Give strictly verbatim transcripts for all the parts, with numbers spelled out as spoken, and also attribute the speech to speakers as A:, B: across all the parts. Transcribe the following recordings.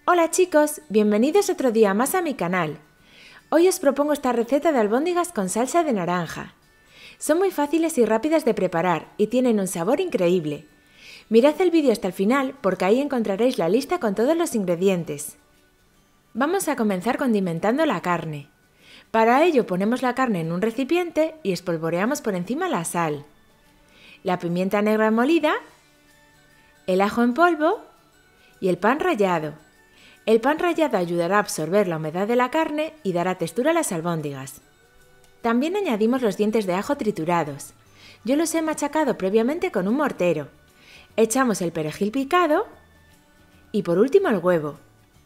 A: Hola chicos, bienvenidos otro día más a mi canal. Hoy os propongo esta receta de albóndigas con salsa de naranja. Son muy fáciles y rápidas de preparar y tienen un sabor increíble. Mirad el vídeo hasta el final porque ahí encontraréis la lista con todos los ingredientes. Vamos a comenzar condimentando la carne. Para ello ponemos la carne en un recipiente y espolvoreamos por encima la sal, la pimienta negra molida, el ajo en polvo y el pan rallado. El pan rallado ayudará a absorber la humedad de la carne y dará textura a las albóndigas. También añadimos los dientes de ajo triturados. Yo los he machacado previamente con un mortero. Echamos el perejil picado y por último el huevo.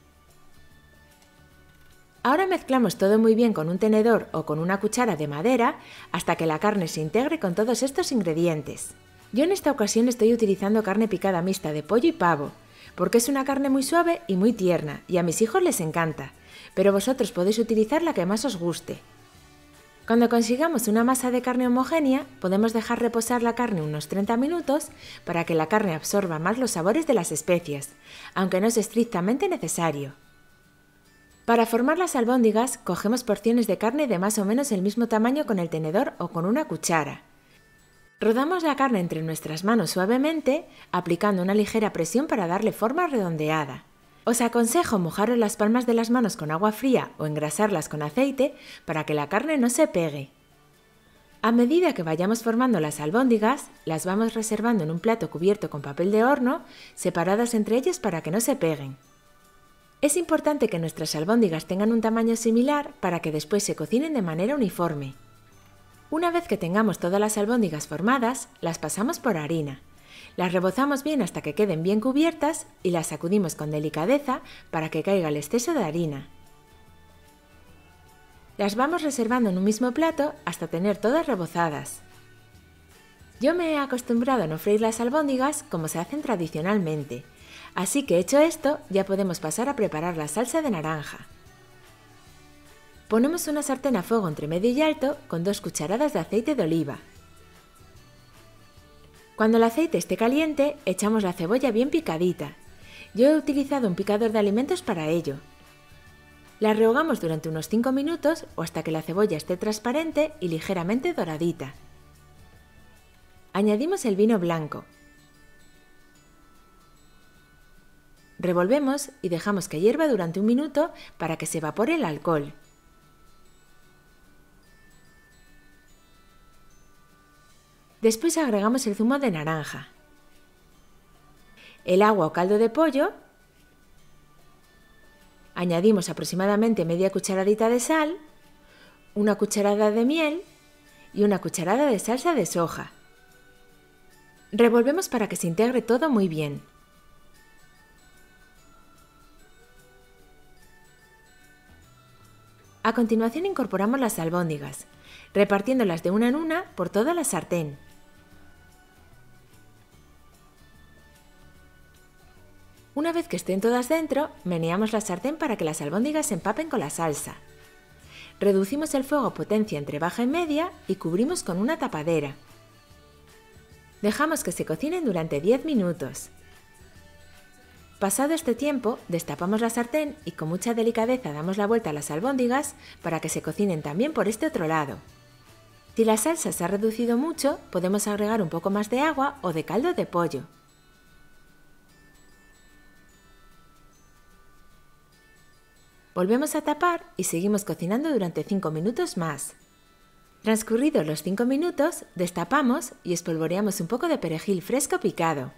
A: Ahora mezclamos todo muy bien con un tenedor o con una cuchara de madera hasta que la carne se integre con todos estos ingredientes. Yo en esta ocasión estoy utilizando carne picada mixta de pollo y pavo, porque es una carne muy suave y muy tierna y a mis hijos les encanta, pero vosotros podéis utilizar la que más os guste. Cuando consigamos una masa de carne homogénea, podemos dejar reposar la carne unos treinta minutos para que la carne absorba más los sabores de las especias, aunque no es estrictamente necesario. Para formar las albóndigas, cogemos porciones de carne de más o menos el mismo tamaño con el tenedor o con una cuchara. Rodamos la carne entre nuestras manos suavemente, aplicando una ligera presión para darle forma redondeada. Os aconsejo mojaros las palmas de las manos con agua fría o engrasarlas con aceite para que la carne no se pegue. A medida que vayamos formando las albóndigas, las vamos reservando en un plato cubierto con papel de horno, separadas entre ellas para que no se peguen. Es importante que nuestras albóndigas tengan un tamaño similar para que después se cocinen de manera uniforme. Una vez que tengamos todas las albóndigas formadas, las pasamos por harina. Las rebozamos bien hasta que queden bien cubiertas y las sacudimos con delicadeza para que caiga el exceso de harina. Las vamos reservando en un mismo plato hasta tener todas rebozadas. Yo me he acostumbrado a no freír las albóndigas como se hacen tradicionalmente, así que hecho esto ya podemos pasar a preparar la salsa de naranja. Ponemos una sartén a fuego entre medio y alto con dos cucharadas de aceite de oliva. Cuando el aceite esté caliente, echamos la cebolla bien picadita. Yo he utilizado un picador de alimentos para ello. La rehogamos durante unos cinco minutos o hasta que la cebolla esté transparente y ligeramente doradita. Añadimos el vino blanco. Revolvemos y dejamos que hierva durante un minuto para que se evapore el alcohol. Después agregamos el zumo de naranja, el agua o caldo de pollo, añadimos aproximadamente media cucharadita de sal, una cucharada de miel y una cucharada de salsa de soja. Revolvemos para que se integre todo muy bien. A continuación incorporamos las albóndigas, repartiéndolas de una en una por toda la sartén. Una vez que estén todas dentro, meneamos la sartén para que las albóndigas se empapen con la salsa. Reducimos el fuego a potencia entre baja y media y cubrimos con una tapadera. Dejamos que se cocinen durante diez minutos. Pasado este tiempo, destapamos la sartén y con mucha delicadeza damos la vuelta a las albóndigas para que se cocinen también por este otro lado. Si la salsa se ha reducido mucho, podemos agregar un poco más de agua o de caldo de pollo. Volvemos a tapar y seguimos cocinando durante cinco minutos más. Transcurridos los cinco minutos, destapamos y espolvoreamos un poco de perejil fresco picado.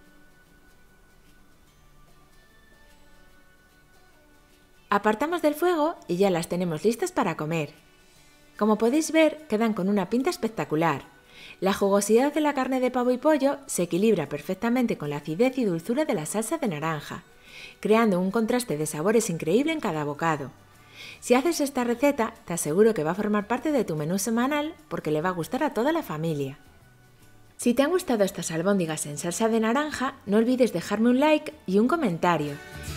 A: Apartamos del fuego y ya las tenemos listas para comer. Como podéis ver, quedan con una pinta espectacular. La jugosidad de la carne de pavo y pollo se equilibra perfectamente con la acidez y dulzura de la salsa de naranja, creando un contraste de sabores increíble en cada bocado. Si haces esta receta, te aseguro que va a formar parte de tu menú semanal porque le va a gustar a toda la familia. Si te han gustado estas albóndigas en salsa de naranja, no olvides dejarme un like y un comentario.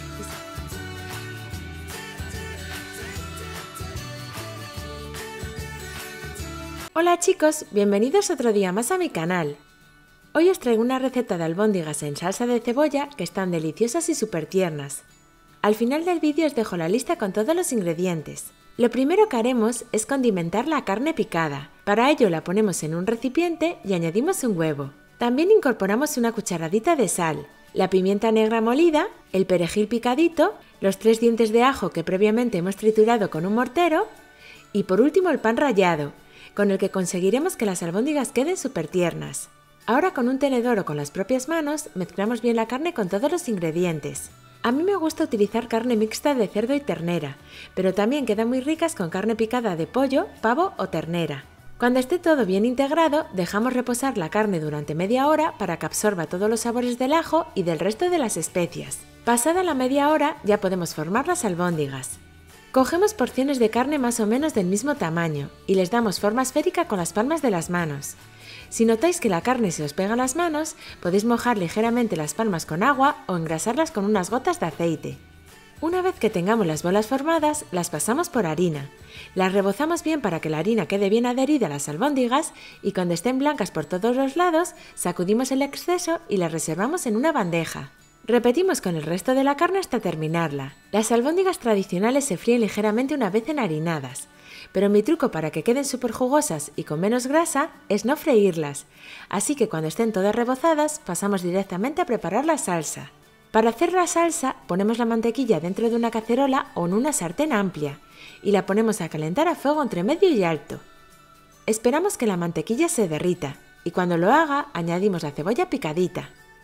A: Hola chicos, bienvenidos otro día más a mi canal. Hoy os traigo una receta de albóndigas en salsa de cebolla que están deliciosas y súper tiernas. Al final del vídeo os dejo la lista con todos los ingredientes. Lo primero que haremos es condimentar la carne picada. Para ello la ponemos en un recipiente y añadimos un huevo. También incorporamos una cucharadita de sal, la pimienta negra molida, el perejil picadito, los tres dientes de ajo que previamente hemos triturado con un mortero y por último el pan rallado, con el que conseguiremos que las albóndigas queden súper tiernas. Ahora con un tenedor o con las propias manos mezclamos bien la carne con todos los ingredientes. A mí me gusta utilizar carne mixta de cerdo y ternera, pero también quedan muy ricas con carne picada de pollo, pavo o ternera. Cuando esté todo bien integrado, dejamos reposar la carne durante media hora para que absorba todos los sabores del ajo y del resto de las especias. Pasada la media hora ya podemos formar las albóndigas. Cogemos porciones de carne más o menos del mismo tamaño y les damos forma esférica con las palmas de las manos. Si notáis que la carne se os pega a las manos, podéis mojar ligeramente las palmas con agua o engrasarlas con unas gotas de aceite. Una vez que tengamos las bolas formadas, las pasamos por harina. Las rebozamos bien para que la harina quede bien adherida a las albóndigas y cuando estén blancas por todos los lados, sacudimos el exceso y las reservamos en una bandeja. Repetimos con el resto de la carne hasta terminarla. Las albóndigas tradicionales se fríen ligeramente una vez enharinadas, pero mi truco para que queden súper jugosas y con menos grasa es no freírlas, así que cuando estén todas rebozadas pasamos directamente a preparar la salsa. Para hacer la salsa ponemos la mantequilla dentro de una cacerola o en una sartén amplia y la ponemos a calentar a fuego entre medio y alto. Esperamos que la mantequilla se derrita y cuando lo haga añadimos la cebolla picadita.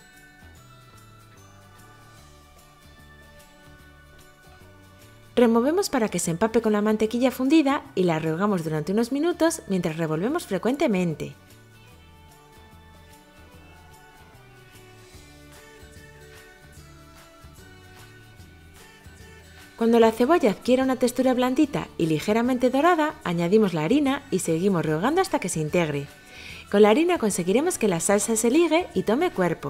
A: Removemos para que se empape con la mantequilla fundida y la rehogamos durante unos minutos mientras revolvemos frecuentemente. Cuando la cebolla adquiera una textura blandita y ligeramente dorada, añadimos la harina y seguimos rehogando hasta que se integre. Con la harina conseguiremos que la salsa se ligue y tome cuerpo.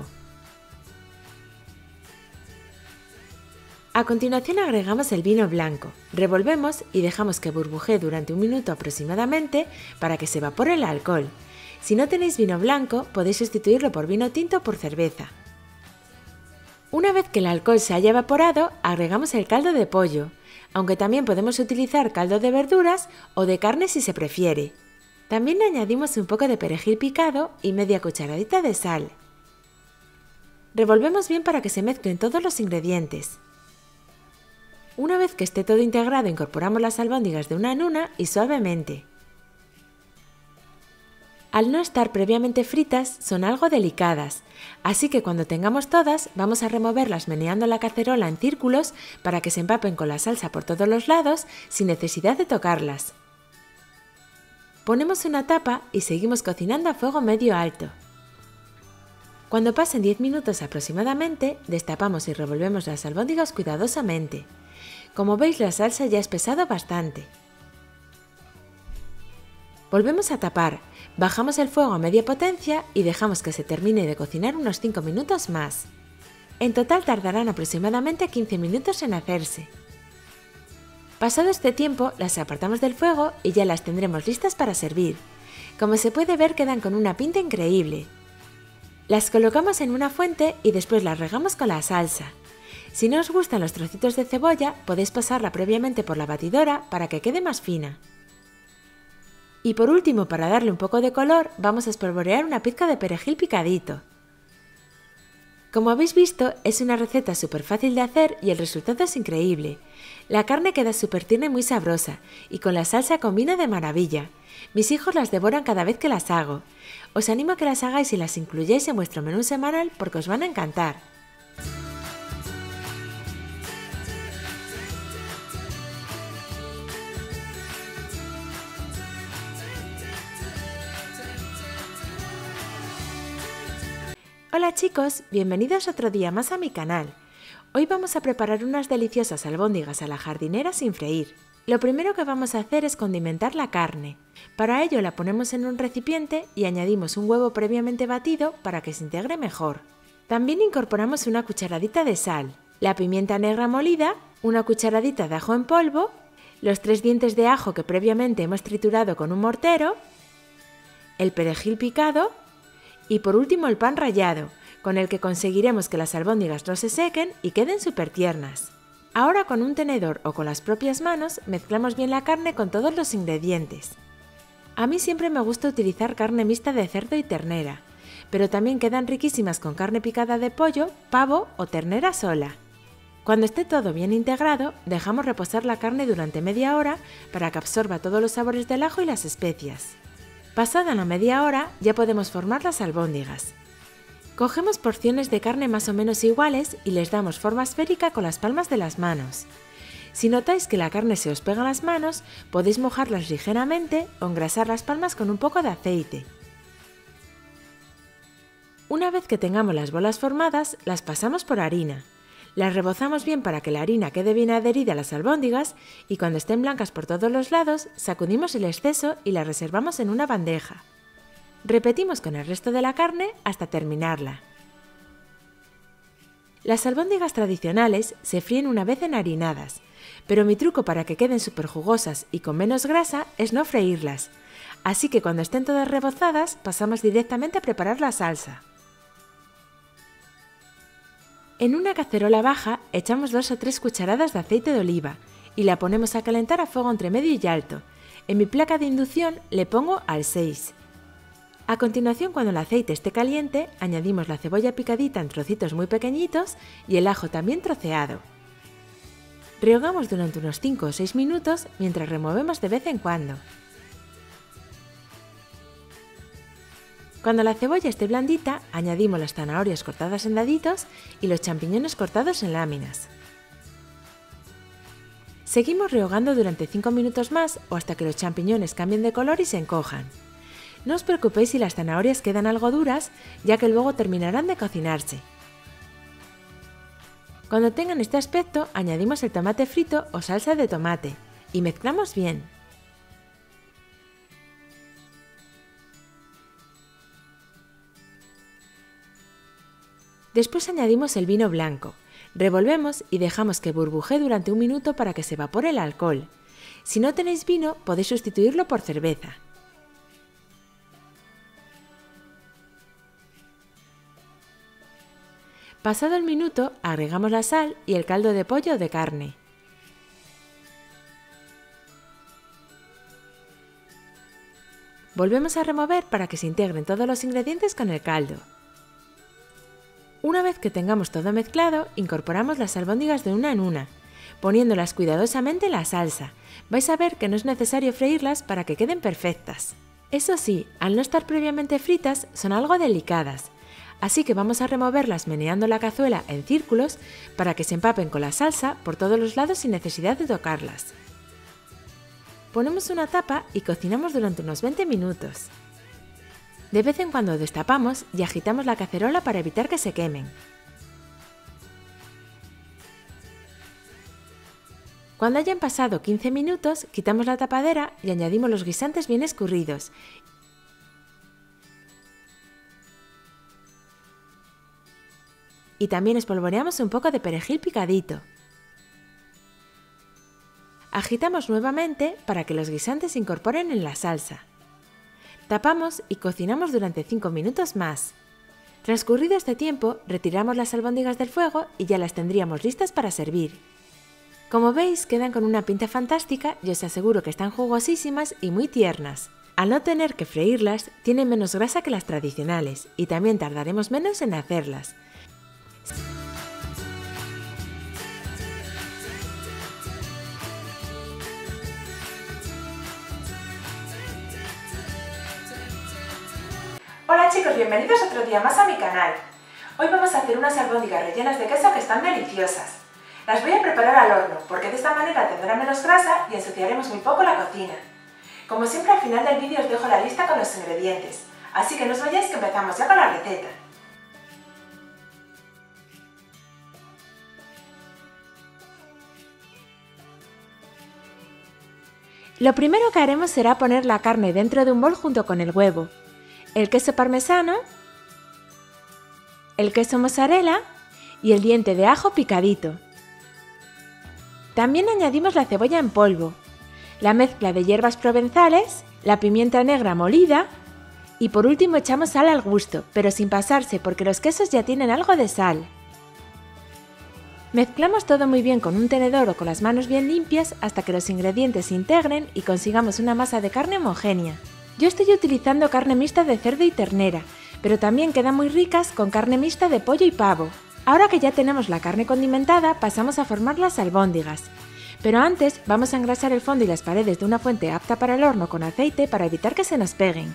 A: A continuación agregamos el vino blanco, revolvemos y dejamos que burbujee durante un minuto aproximadamente para que se evapore el alcohol. Si no tenéis vino blanco, podéis sustituirlo por vino tinto o por cerveza. Una vez que el alcohol se haya evaporado, agregamos el caldo de pollo, aunque también podemos utilizar caldo de verduras o de carne si se prefiere. También añadimos un poco de perejil picado y media cucharadita de sal. Revolvemos bien para que se mezclen todos los ingredientes. Una vez que esté todo integrado, incorporamos las albóndigas de una en una y suavemente. Al no estar previamente fritas, son algo delicadas, así que cuando tengamos todas, vamos a removerlas meneando la cacerola en círculos para que se empapen con la salsa por todos los lados sin necesidad de tocarlas. Ponemos una tapa y seguimos cocinando a fuego medio alto. Cuando pasen diez minutos aproximadamente, destapamos y revolvemos las albóndigas cuidadosamente. Como veis, la salsa ya ha espesado bastante. Volvemos a tapar, bajamos el fuego a media potencia y dejamos que se termine de cocinar unos cinco minutos más. En total tardarán aproximadamente quince minutos en hacerse. Pasado este tiempo, las apartamos del fuego y ya las tendremos listas para servir. Como se puede ver, quedan con una pinta increíble. Las colocamos en una fuente y después las regamos con la salsa. Si no os gustan los trocitos de cebolla, podéis pasarla previamente por la batidora para que quede más fina. Y por último, para darle un poco de color, vamos a espolvorear una pizca de perejil picadito. Como habéis visto, es una receta súper fácil de hacer y el resultado es increíble. La carne queda súper tierna y muy sabrosa, y con la salsa combina de maravilla. Mis hijos las devoran cada vez que las hago. Os animo a que las hagáis y las incluyáis en vuestro menú semanal porque os van a encantar. Hola chicos, bienvenidos otro día más a mi canal. Hoy vamos a preparar unas deliciosas albóndigas a la jardinera sin freír. Lo primero que vamos a hacer es condimentar la carne. Para ello la ponemos en un recipiente y añadimos un huevo previamente batido para que se integre mejor. También incorporamos una cucharadita de sal, la pimienta negra molida, una cucharadita de ajo en polvo, los tres dientes de ajo que previamente hemos triturado con un mortero, el perejil picado y por último el pan rallado, con el que conseguiremos que las albóndigas no se sequen y queden súper tiernas. Ahora con un tenedor o con las propias manos mezclamos bien la carne con todos los ingredientes. A mí siempre me gusta utilizar carne mixta de cerdo y ternera, pero también quedan riquísimas con carne picada de pollo, pavo o ternera sola. Cuando esté todo bien integrado, dejamos reposar la carne durante media hora para que absorba todos los sabores del ajo y las especias. Pasada la media hora, ya podemos formar las albóndigas. Cogemos porciones de carne más o menos iguales y les damos forma esférica con las palmas de las manos. Si notáis que la carne se os pega en las manos, podéis mojarlas ligeramente o engrasar las palmas con un poco de aceite. Una vez que tengamos las bolas formadas, las pasamos por harina. Las rebozamos bien para que la harina quede bien adherida a las albóndigas y cuando estén blancas por todos los lados, sacudimos el exceso y las reservamos en una bandeja. Repetimos con el resto de la carne hasta terminarla. Las albóndigas tradicionales se fríen una vez enharinadas, pero mi truco para que queden súper jugosas y con menos grasa es no freírlas, así que cuando estén todas rebozadas pasamos directamente a preparar la salsa. En una cacerola baja echamos dos o tres cucharadas de aceite de oliva y la ponemos a calentar a fuego entre medio y alto. En mi placa de inducción le pongo al seis. A continuación, cuando el aceite esté caliente, añadimos la cebolla picadita en trocitos muy pequeñitos y el ajo también troceado. Rehogamos durante unos cinco o seis minutos mientras removemos de vez en cuando. Cuando la cebolla esté blandita, añadimos las zanahorias cortadas en daditos y los champiñones cortados en láminas. Seguimos rehogando durante cinco minutos más o hasta que los champiñones cambien de color y se encojan. No os preocupéis si las zanahorias quedan algo duras, ya que luego terminarán de cocinarse. Cuando tengan este aspecto, añadimos el tomate frito o salsa de tomate y mezclamos bien. Después añadimos el vino blanco, revolvemos y dejamos que burbujee durante un minuto para que se evapore el alcohol. Si no tenéis vino, podéis sustituirlo por cerveza. Pasado el minuto, agregamos la sal y el caldo de pollo o de carne. Volvemos a remover para que se integren todos los ingredientes con el caldo. Una vez que tengamos todo mezclado, incorporamos las albóndigas de una en una, poniéndolas cuidadosamente en la salsa. Vais a ver que no es necesario freírlas para que queden perfectas. Eso sí, al no estar previamente fritas, son algo delicadas. Así que vamos a removerlas meneando la cazuela en círculos para que se empapen con la salsa por todos los lados sin necesidad de tocarlas. Ponemos una tapa y cocinamos durante unos veinte minutos. De vez en cuando destapamos y agitamos la cacerola para evitar que se quemen. Cuando hayan pasado quince minutos, quitamos la tapadera y añadimos los guisantes bien escurridos. Y también espolvoreamos un poco de perejil picadito. Agitamos nuevamente para que los guisantes se incorporen en la salsa. Tapamos y cocinamos durante cinco minutos más. Transcurrido este tiempo, retiramos las albóndigas del fuego y ya las tendríamos listas para servir. Como veis, quedan con una pinta fantástica y os aseguro que están jugosísimas y muy tiernas. Al no tener que freírlas, tienen menos grasa que las tradicionales y también tardaremos menos en hacerlas.
B: Hola chicos, bienvenidos otro día más a mi canal. Hoy vamos a hacer unas albóndigas rellenas de queso que están deliciosas. Las voy a preparar al horno porque de esta manera tendrán menos grasa y ensuciaremos muy poco la cocina. Como siempre, al final del vídeo os dejo la lista con los ingredientes, así que no os vayáis que empezamos ya con la receta.
A: Lo primero que haremos será poner la carne dentro de un bol junto con el huevo, el queso parmesano, el queso mozzarella y el diente de ajo picadito. También añadimos la cebolla en polvo, la mezcla de hierbas provenzales, la pimienta negra molida y por último echamos sal al gusto, pero sin pasarse porque los quesos ya tienen algo de sal. Mezclamos todo muy bien con un tenedor o con las manos bien limpias hasta que los ingredientes se integren y consigamos una masa de carne homogénea. Yo estoy utilizando carne mixta de cerdo y ternera, pero también quedan muy ricas con carne mixta de pollo y pavo. Ahora que ya tenemos la carne condimentada, pasamos a formar las albóndigas. Pero antes vamos a engrasar el fondo y las paredes de una fuente apta para el horno con aceite para evitar que se nos peguen.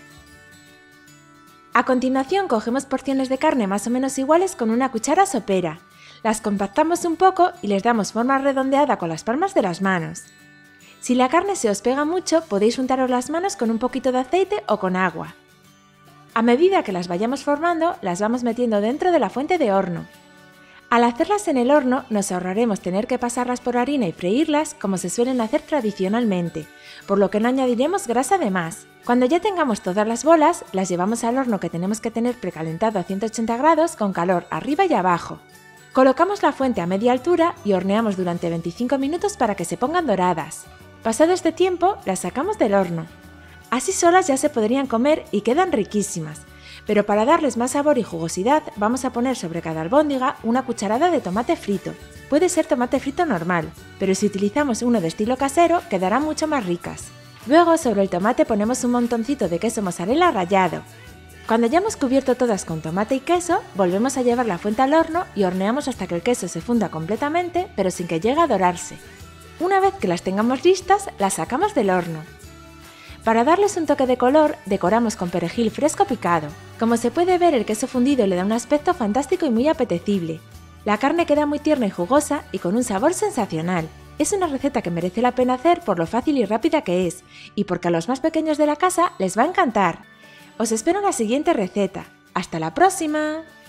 A: A continuación cogemos porciones de carne más o menos iguales con una cuchara sopera. Las compactamos un poco y les damos forma redondeada con las palmas de las manos. Si la carne se os pega mucho, podéis untaros las manos con un poquito de aceite o con agua. A medida que las vayamos formando, las vamos metiendo dentro de la fuente de horno. Al hacerlas en el horno, nos ahorraremos tener que pasarlas por harina y freírlas como se suelen hacer tradicionalmente, por lo que no añadiremos grasa de más. Cuando ya tengamos todas las bolas, las llevamos al horno que tenemos que tener precalentado a ciento ochenta grados con calor arriba y abajo. Colocamos la fuente a media altura y horneamos durante veinticinco minutos para que se pongan doradas. Pasado este tiempo, las sacamos del horno. Así solas ya se podrían comer y quedan riquísimas, pero para darles más sabor y jugosidad vamos a poner sobre cada albóndiga una cucharada de tomate frito. Puede ser tomate frito normal, pero si utilizamos uno de estilo casero quedarán mucho más ricas. Luego sobre el tomate ponemos un montoncito de queso mozzarella rallado. Cuando ya hemos cubierto todas con tomate y queso, volvemos a llevar la fuente al horno y horneamos hasta que el queso se funda completamente, pero sin que llegue a dorarse. Una vez que las tengamos listas, las sacamos del horno. Para darles un toque de color, decoramos con perejil fresco picado. Como se puede ver, el queso fundido le da un aspecto fantástico y muy apetecible. La carne queda muy tierna y jugosa y con un sabor sensacional. Es una receta que merece la pena hacer por lo fácil y rápida que es, y porque a los más pequeños de la casa les va a encantar. Os espero en la siguiente receta. ¡Hasta la próxima!